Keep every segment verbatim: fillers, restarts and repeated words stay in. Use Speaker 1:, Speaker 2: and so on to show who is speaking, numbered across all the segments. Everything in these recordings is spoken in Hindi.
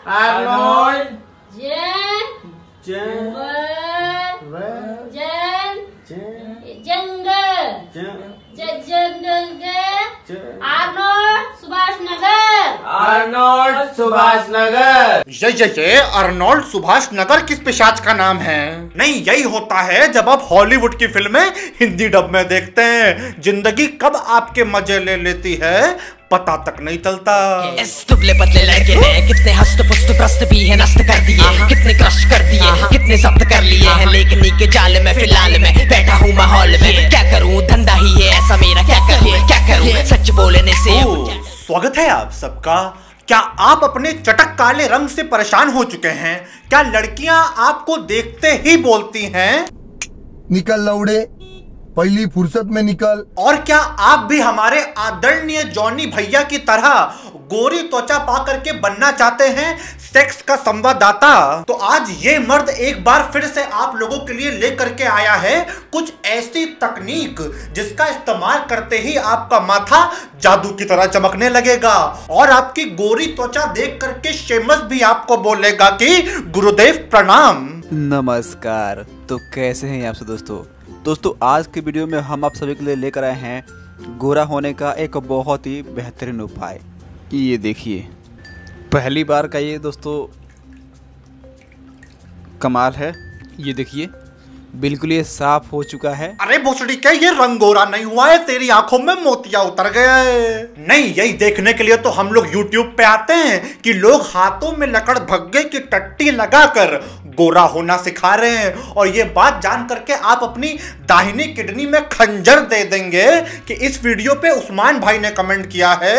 Speaker 1: Arnold.
Speaker 2: Jen.
Speaker 1: Jen.
Speaker 2: Jen. Jen. Jungle. Jungle. Arnold Subhash Nagar.
Speaker 1: Arnold Subhash Nagar.
Speaker 3: ये ये ये अर्नोल्ड सुभाष नगर किस पिशाच का नाम है? नहीं, यही होता है जब आप हॉलीवुड की फिल्में हिंदी डब में देखते हैं। जिंदगी कब आपके मजे ले लेती है पता तक नहीं चलता।
Speaker 4: इस दुबले पतले लड़के ने कितने हस्त पुस्त प्रस्त भी है नष्ट कर दिए, कितने क्रश कर दिए, कितने जब्त कर लिए हैं, लेकिन के जाल में फिलहाल में बैठा हूँ माहौल में। क्या करूँ, धंधा ही है ऐसा मेरा, क्या करूँ क्या करूँ सच बोलने से।
Speaker 3: स्वागत है आप सबका। क्या आप अपने चटक काले रंग से परेशान हो चुके हैं? क्या लड़कियां आपको देखते ही बोलती हैं
Speaker 5: निकल लौड़े, पहली फुर्सत में निकल?
Speaker 3: और क्या आप भी हमारे आदरणीय जॉनी भैया की तरह गोरी त्वचा पा करके बनना चाहते हैं सेक्स का संवाददाता? तो आज ये मर्द एक बार फिर से आप लोगों के लिए लेकर के आया है कुछ ऐसी तकनीक जिसका इस्तेमाल करते ही आपका माथा जादू की तरह चमकने लगेगा और आपकी गोरी त्वचा देख करके शेमस भी आपको बोलेगा कि गुरुदेव प्रणाम।
Speaker 6: नमस्कार। तो कैसे हैं आप सब दोस्तों? दोस्तों आज के वीडियो में हम आप सभी के लिए लेकर आए हैं गोरा होने का एक बहुत ही बेहतरीन उपाय। ये देखिए, पहली बार का ये दोस्तों कमाल है। ये देखिए बिल्कुल ये साफ हो चुका है।
Speaker 3: अरे भोसड़ी के ये रंग गोरा नहीं हुआ है, तेरी आंखों में मोतिया उतर गया है। नहीं, यही देखने के लिए तो हम लोग यूट्यूब पे आते हैं कि लोग हाथों में लकड़ भग्गे की टट्टी लगाकर गोरा होना सिखा रहे हैं। और ये बात जान करके आप अपनी दाहिनी किडनी में खंजर दे देंगे कि इस वीडियो पे उस्मान भाई ने कमेंट किया है,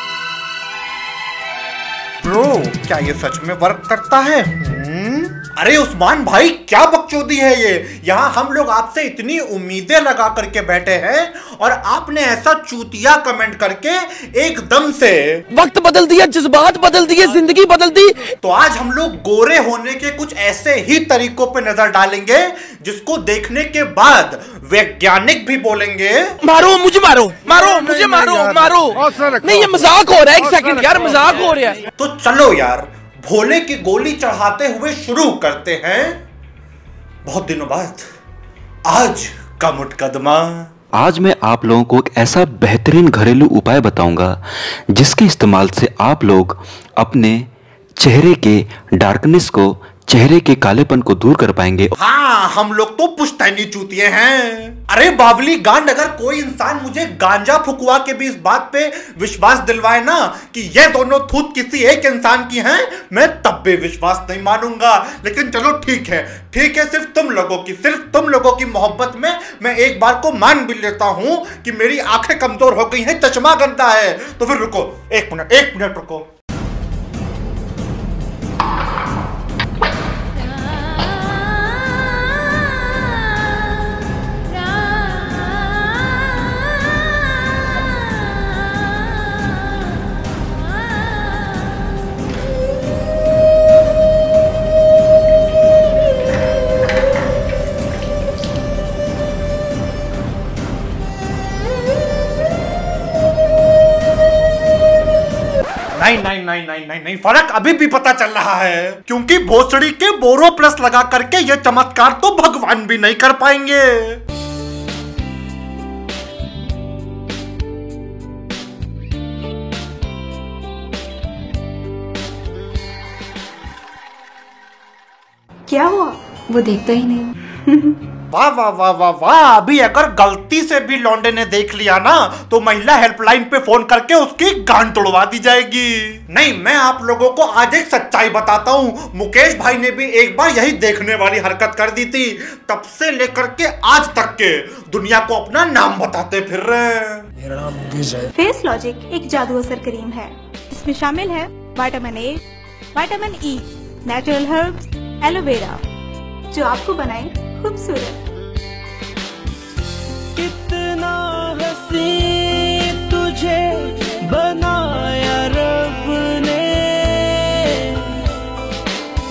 Speaker 3: ब्रो क्या ये सच में वर्क करता है? अरे उस्मान भाई क्या बकचोदी है ये। यहाँ हम लोग आपसे इतनी उम्मीदें लगा करके बैठे हैं और आपने ऐसा चूतिया कमेंट करके एकदम से
Speaker 4: वक्त बदल दिया, जज्बात बदल दिए, जिंदगी बदल दी।
Speaker 3: तो आज हम लोग गोरे होने के कुछ ऐसे ही तरीकों पे नजर डालेंगे जिसको देखने के बाद वैज्ञानिक भी बोलेंगे
Speaker 4: मारो मुझे, मारो मारो मुझे, मारो मारो। नहीं ये मजाक हो रहा है, एक सेकंड यार मजाक हो रहा है।
Speaker 3: तो चलो यार भोले की गोली चढ़ाते हुए शुरू करते हैं। बहुत दिनों बाद आज का मुकदमा।
Speaker 7: आज मैं आप लोगों को एक ऐसा बेहतरीन घरेलू उपाय बताऊंगा जिसके इस्तेमाल से आप लोग अपने चेहरे के डार्कनेस को, चेहरे के कालेपन को दूर कर पाएंगे।
Speaker 3: हाँ, हम लोग तो पुश्तैनी चूतिए हैं। अरे बावली गांड, अगर कोई इंसान मुझे गांजा फुकवा के भी इस बात पे विश्वास दिलवाए ना कि ये दोनों थूत किसी एक इंसान की हैं, मैं तब भी विश्वास नहीं मानूंगा। लेकिन चलो ठीक है, ठीक है, सिर्फ तुम लोगों की सिर्फ तुम लोगों की मोहब्बत में मैं एक बार को मान भी लेता हूं कि मेरी आंखें कमजोर हो गई हैं, चश्मा गंदा है। तो फिर रुको एक मिनट एक मिनट रुको। नहीं नहीं नहीं नहीं नहीं नहीं फर्क अभी भी पता चल रहा है, क्योंकि भोसड़ी के बोरो प्लस लगा करके ये चमत्कार तो भगवान भी नहीं कर पाएंगे।
Speaker 8: क्या हुआ? वो देखता ही नहीं।
Speaker 3: वाह वाह वाह वाह वाह। अभी अगर गलती से भी लौंडे ने देख लिया ना तो महिला हेल्पलाइन पे फोन करके उसकी गांड तोड़वा दी जाएगी। नहीं, मैं आप लोगों को आज एक सच्चाई बताता हूँ। मुकेश भाई ने भी एक बार यही देखने वाली हरकत कर दी थी, तब से लेकर के आज तक के दुनिया को अपना नाम बताते फिर रहे हैं।
Speaker 1: मेरा नाम मुकेश है।
Speaker 8: फेस लॉजिक एक जादू असर क्रीम है। इसमें शामिल है vitamin A, vitamin E, natural herbs, aloe vera, जो आपको बनाए खूबसूरत।
Speaker 4: कितना हसी तुझे बनाया रब ने,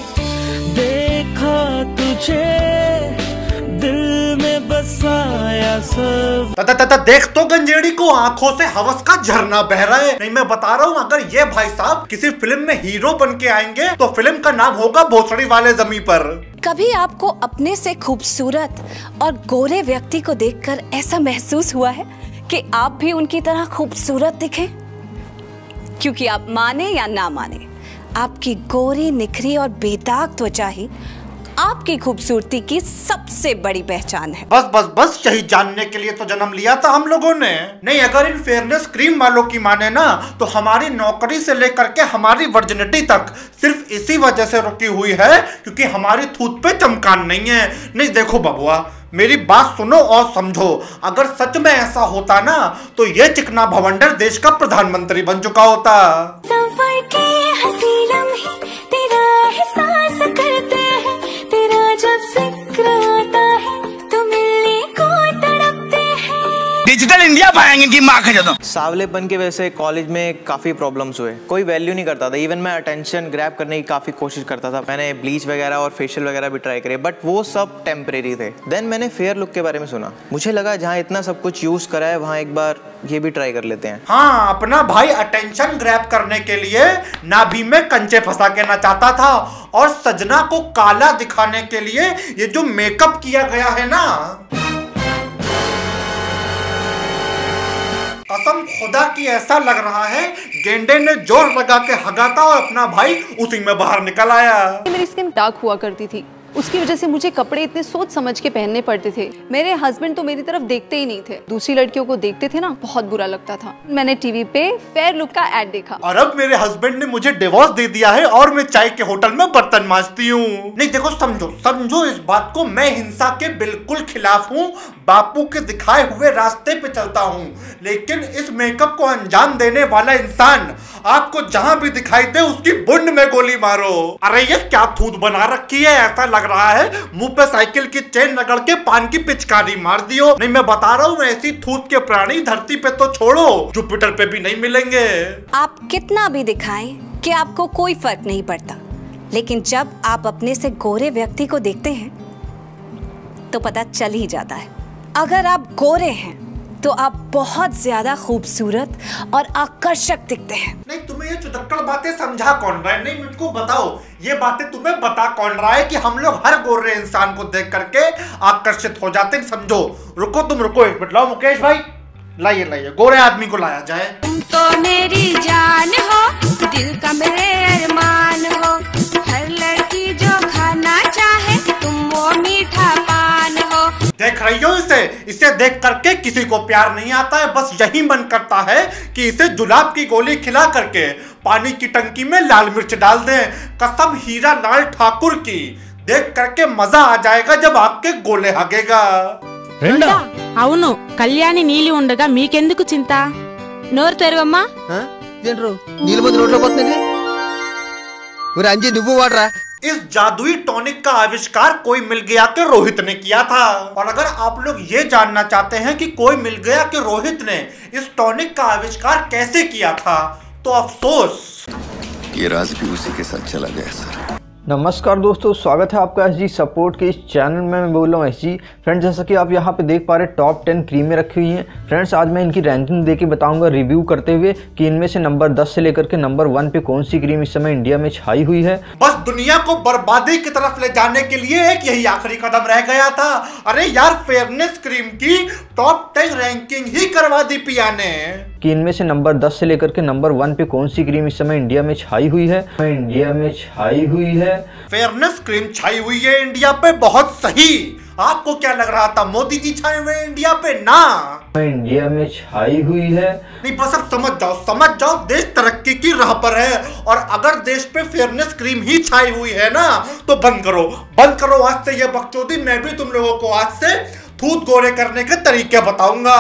Speaker 4: देखा तुझे दिल में बसाया
Speaker 1: सब।
Speaker 3: तता तता देख तो गंजेड़ी को आंखों से हवस का झरना बह रहा है। नहीं मैं बता रहा हूँ, अगर ये भाई साहब किसी फिल्म में हीरो बन के आएंगे तो फिल्म का नाम होगा भोसड़ी वाले जमी पर।
Speaker 9: कभी आपको अपने से खूबसूरत और गोरे व्यक्ति को देखकर ऐसा महसूस हुआ है कि आप भी उनकी तरह खूबसूरत दिखें? क्योंकि आप माने या ना माने, आपकी गोरी निखरी और बेदाग त्वचा ही आपकी खूबसूरती की सबसे बड़ी पहचान है।
Speaker 3: बस बस बस यही जानने के लिए तो जन्म लिया था हम लोगों ने। नहीं अगर इन फेयरनेस क्रीम वालों की माने ना तो हमारी नौकरी से लेकर के हमारी वर्जिनिटी तक सिर्फ इसी वजह से रुकी हुई है क्योंकि हमारी थूत पे चमकान नहीं है। नहीं देखो बबुआ, मेरी बात सुनो और समझो, अगर सच में ऐसा होता ना तो ये चिकना भवंडर देश का प्रधानमंत्री बन चुका होता।
Speaker 10: सफर के हंसी लम्हे तेरा एहसास करते हैं, तेरा जब जिक्र आता है तो मिलने को तड़पते हैं।
Speaker 11: डिजिटल इंडिया पाएंगे कि माँ का जदों।
Speaker 12: सावलेपन की वजह से कॉलेज में काफ़ी प्रॉब्लम्स हुए, कोई वैल्यू नहीं करता था। इवन मैं अटेंशन ग्रैब करने की काफ़ी कोशिश करता था। मैंने ब्लीच वगैरह और फेशियल वगैरह भी ट्राई करे, बट वो सब टेम्परेरी थे। देन मैंने फेयर लुक के बारे में सुना, मुझे लगा जहाँ इतना सब कुछ यूज़ करा है वहाँ एक बार ये भी ट्राई कर लेते हैं।
Speaker 3: हाँ, अपना भाई अटेंशन ग्रैब करने के लिए नाभि में कंचे फंसा के नचाता था और सजना को काला दिखाने के लिए ये जो मेकअप किया गया है ना, कसम खुदा की ऐसा लग रहा है गेंडे ने जोर लगा के हगा था और अपना भाई उसी में बाहर निकल आया।
Speaker 13: मेरी स्किन डार्क हुआ करती थी, उसकी वजह से मुझे कपड़े इतने सोच समझ के पहनने पड़ते थे। मेरे हस्बैंड तो मेरी तरफ देखते ही नहीं थे, दूसरी लड़कियों को देखते थे ना, बहुत बुरा लगता था। मैंने टीवी पे फेयर लुक का एड देखा
Speaker 3: और अब मेरे हस्बैंड ने मुझे डिवोर्स दे दिया है और मैं चाय के होटल में बर्तन मांजती हूँ। नहीं देखो समझो समझो इस बात को, मैं हिंसा के बिल्कुल खिलाफ हूँ, बापू के दिखाए हुए रास्ते पे चलता हूँ, लेकिन इस मेकअप को अंजाम देने वाला इंसान आपको जहाँ भी दिखाई दे उसकी बुंड में गोली मारो। अरे ये क्या थूत बना रखी है, ऐसा लग रहा है मुंह पे साइकिल की चेन रगड़ के पान की पिचकारी मार दियो। नहीं मैं बता रहा हूँ, ऐसी थूत के प्राणी धरती पे तो छोड़ो जुपिटर पे भी नहीं मिलेंगे।
Speaker 9: आप कितना भी दिखाएं कि आपको कोई फर्क नहीं पड़ता, लेकिन जब आप अपने से गोरे व्यक्ति को देखते हैं तो पता चल ही जाता है। अगर आप गोरे हैं तो आप बहुत ज्यादा खूबसूरत और आकर्षक दिखते हैं।
Speaker 3: नहीं तुम्हें ये चुदक्कड़ बातें समझा कौन रहा है? नहीं मुझको बताओ, ये बातें तुम्हें बता कौन रहा है कि हम लोग हर गोरे इंसान को देख करके आकर्षित हो जाते हैं? समझो, रुको तुम रुको एक मिनट, लाओ मुकेश भाई लाइए लाइए गोरे आदमी को लाया जाए।
Speaker 10: तुम तो मेरी जान हो, दिल का मेरे अरमान हो, हर लड़की जो खाना चाहे तुम वो मीठा पान हो।
Speaker 3: देख रही हो इसे इसे देख करके किसी को प्यार नहीं आता है, बस यही मन करता है कि इसे जुलाब की गोली खिला करके पानी की टंकी में लाल मिर्च डाल दें। कसम हीरा लाल ठाकुर की, देख करके मजा आ जाएगा जब आपके गोले हगेगा।
Speaker 14: అవును కళ్యాణి నీలి ఉండగా మీకెందుకు చింత? నోరు తెరవమ్మా.
Speaker 5: నీళ్ళ మంది రోడ్లో పోతుంది నువ్వు వాడరా।
Speaker 3: इस जादुई टॉनिक का आविष्कार कोई मिल गया कि रोहित ने किया था। और अगर आप लोग ये जानना चाहते हैं कि कोई मिल गया कि रोहित ने इस टॉनिक का आविष्कार कैसे किया था तो अफसोस,
Speaker 15: ये राज भी उसी के साथ चला गया सर।
Speaker 16: नमस्कार दोस्तों, स्वागत है आपका एस जी सपोर्ट के इस चैनल में। मैं बोल रहा हूँ एस जी। फ्रेंड्स जैसा कि आप यहाँ पे देख पा रहे टॉप टेन क्रीमें रखी हुई हैं। फ्रेंड्स आज मैं इनकी रैंकिंग देके बताऊंगा रिव्यू करते हुए कि इनमें से नंबर दस से लेकर के नंबर वन पे कौन सी क्रीम इस समय इंडिया में छाई हुई है।
Speaker 3: बस दुनिया को बर्बादी की तरफ ले जाने के लिए एक यही आखिरी कदम रह गया था। अरे यार फेयरनेस क्रीम की टॉप टेन रैंकिंग ही करवा दी पिया ने
Speaker 16: कि इनमें से नंबर दस से लेकर के नंबर वन पे कौन सी क्रीम इस समय इंडिया में छाई हुई है। इंडिया में छाई हुई है
Speaker 3: फेयरनेस क्रीम छाई हुई है इंडिया पे, बहुत सही। आपको क्या लग रहा था मोदी जी छाए हुए इंडिया पे? ना,
Speaker 16: इंडिया में छाई हुई है।
Speaker 3: नहीं बस अब समझ जाओ समझ जाओ देश तरक्की की राह पर है और अगर देश पे फेयरनेस क्रीम ही छाई हुई है ना तो बंद करो बंद करो आज से ये बकचोदी। मैं भी तुम लोगों को आज से थूत गोरे करने के तरीके बताऊंगा।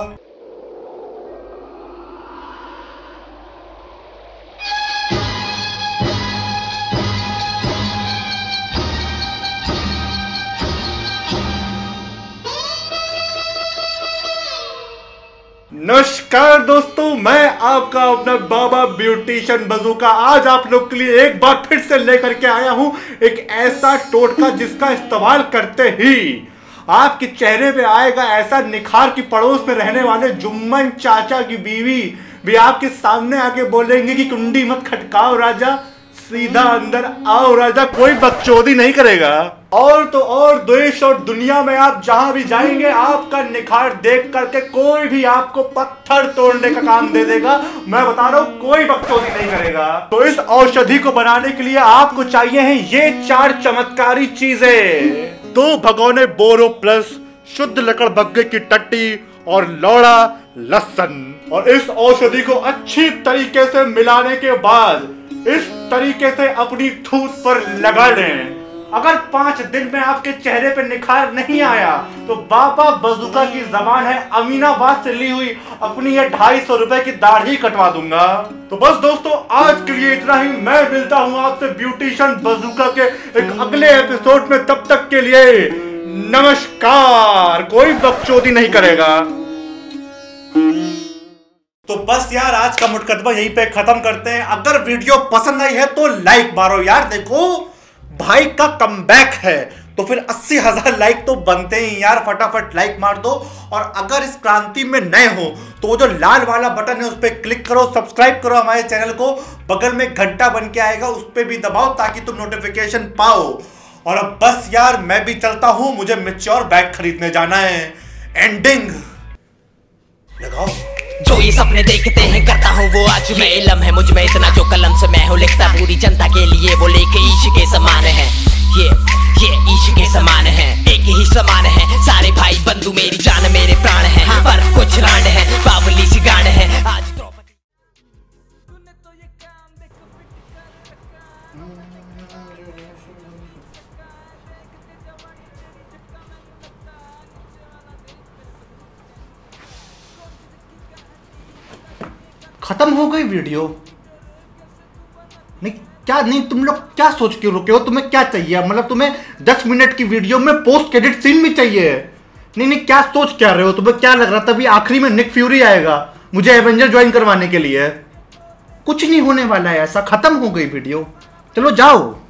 Speaker 3: नमस्कार दोस्तों, मैं आपका अपना बाबा ब्यूटिशियन बजूका आज आप लोग के लिए एक बार फिर से लेकर के आया हूं एक ऐसा टोटका जिसका इस्तेमाल करते ही आपके चेहरे पे आएगा ऐसा निखार कि पड़ोस में रहने वाले जुम्मन चाचा की बीवी भी आपके सामने आके बोलेंगे कि कुंडी मत खटकाओ राजा, सीधा अंदर आओ राजा, कोई बकचोदी नहीं करेगा। और तो और देश और दुनिया में आप जहां भी जाएंगे आपका निखार देख करके कोई भी आपको पत्थर तोड़ने का काम दे देगा। मैं बता रहा हूं कोई बकचोदी नहीं करेगा। तो इस औषधि को बनाने के लिए आपको चाहिए हैं ये चार चमत्कारी चीजें। दो भगोने बोरो प्लस, शुद्ध लकड़ बग्गे की टट्टी और लौड़ा लहसुन। और इस औषधि को अच्छी तरीके से मिलाने के बाद इस तरीके से अपनी ठूठ पर लगा लें। अगर पांच दिन में आपके चेहरे पे निखार नहीं आया तो बाबा बजूका की जबान है, अमीनाबाद से ली हुई अपनी ये ढाई सौ रुपए की दाढ़ी कटवा दूंगा। तो बस दोस्तों आज के लिए इतना ही। मैं मिलता हूं आपसे ब्यूटिशियन बजूका के एक अगले एपिसोड में। तब तक के लिए नमस्कार। कोई बकचोदी नहीं करेगा। तो बस यार आज का मुकदमा यहीं पे खत्म करते हैं। अगर वीडियो पसंद आई है तो लाइक मारो यार। देखो भाई का कमबैक है तो फिर अस्सी हजार लाइक तो बनते ही यार, फटाफट लाइक मार दो। और अगर इस क्रांति में नए हो तो वो जो लाल वाला बटन है उस पर क्लिक करो, सब्सक्राइब करो हमारे चैनल को। बगल में घंटा बन के आएगा उस पर भी दबाओ ताकि तुम नोटिफिकेशन पाओ। और अब बस यार मैं भी चलता हूं, मुझे मैच्योर बैग खरीदने जाना है। एंडिंग लगाओ।
Speaker 4: जो ये सपने देखते हैं करता हूँ वो आज मैं, इल्म है मुझ में इतना जो कलम से मैं हूँ लिखता पूरी जनता के लिए। वो लेके ईश के समान है, ये ये ईश के समान है, एक ही समान है। सारे भाई बंधु मेरी जान मेरे प्राण है, पर कुछ रांड है बावली सी गांड है। आज
Speaker 3: खत्म हो गई वीडियो। नहीं क्या, नहीं तुम लोग क्या सोच के रुके हो? तुम्हें क्या चाहिए? मतलब तुम्हें दस मिनट की वीडियो में पोस्ट क्रेडिट सीन भी चाहिए? नहीं नहीं क्या सोच क्या रहे हो? तुम्हें क्या लग रहा था अभी आखिरी में निक फ्यूरी आएगा मुझे एवेंजर ज्वाइन करवाने के लिए? कुछ नहीं होने वाला है ऐसा। खत्म हो गई वीडियो, चलो जाओ।